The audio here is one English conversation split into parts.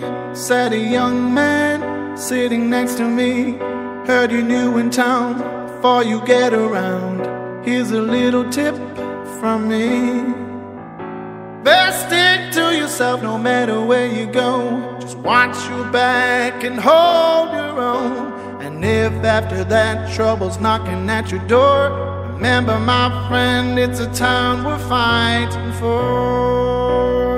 said a young man sitting next to me. Heard you're new in town, before you get around, here's a little tip from me. Best stick to yourself no matter where you go. Just watch your back and hold your own. And if after that trouble's knocking at your door, remember my friend, it's a town we're fighting for.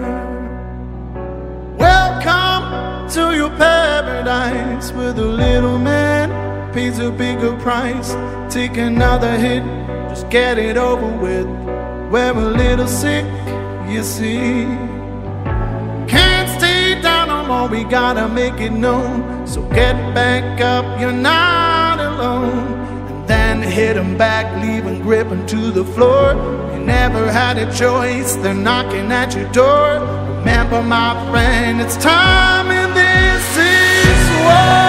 Welcome to your paradise, where the little man pays a bigger price. Take another hit, just get it over with. We're a little sick, you see. Can't stay down no more, we gotta make it known. So get back up, you're not alone. And then hit 'em back, leave 'em gripping to the floor. You never had a choice, they're knocking at your door. Remember my friend, it's time and this is war.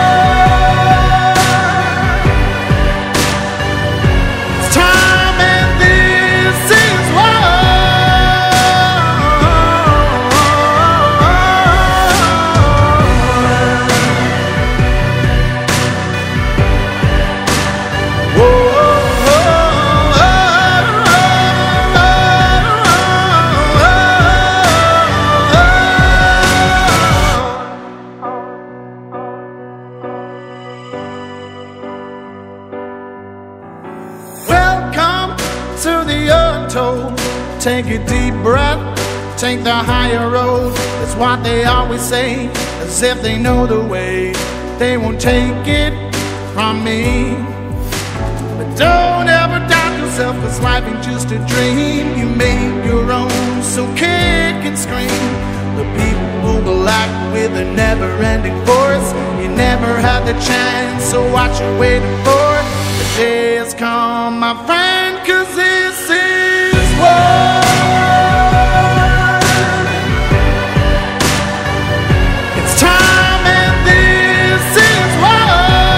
To the untold, take a deep breath, take the higher road. That's what they always say, as if they know the way. They won't take it from me. But don't ever doubt yourself, cause life ain't just a dream. You made your own, so kick and scream. The people who will act with a never-ending force. You never had the chance, so what you waiting for? The day has come, my friend, cause this is war. It's time and this is war.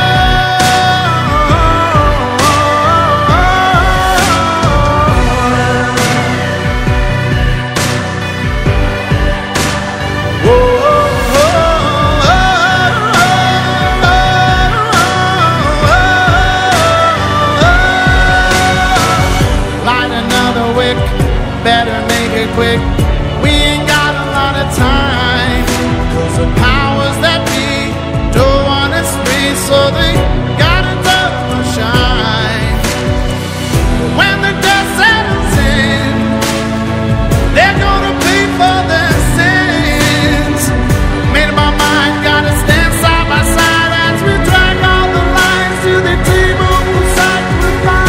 Better make it quick, we ain't got a lot of time. Cause the powers that be don't want us free, so they gotta double shine. When the dust settles in, they're gonna pay for their sins. Made up my mind, gotta stand side by side as we drag all the lines to the table for sacrifice.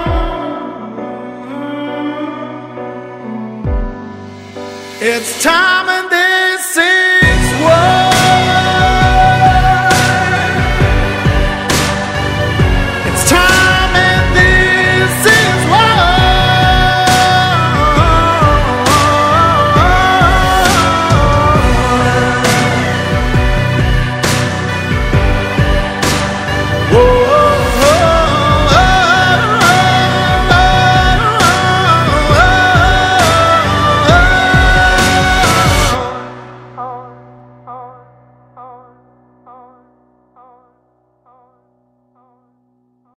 It's time.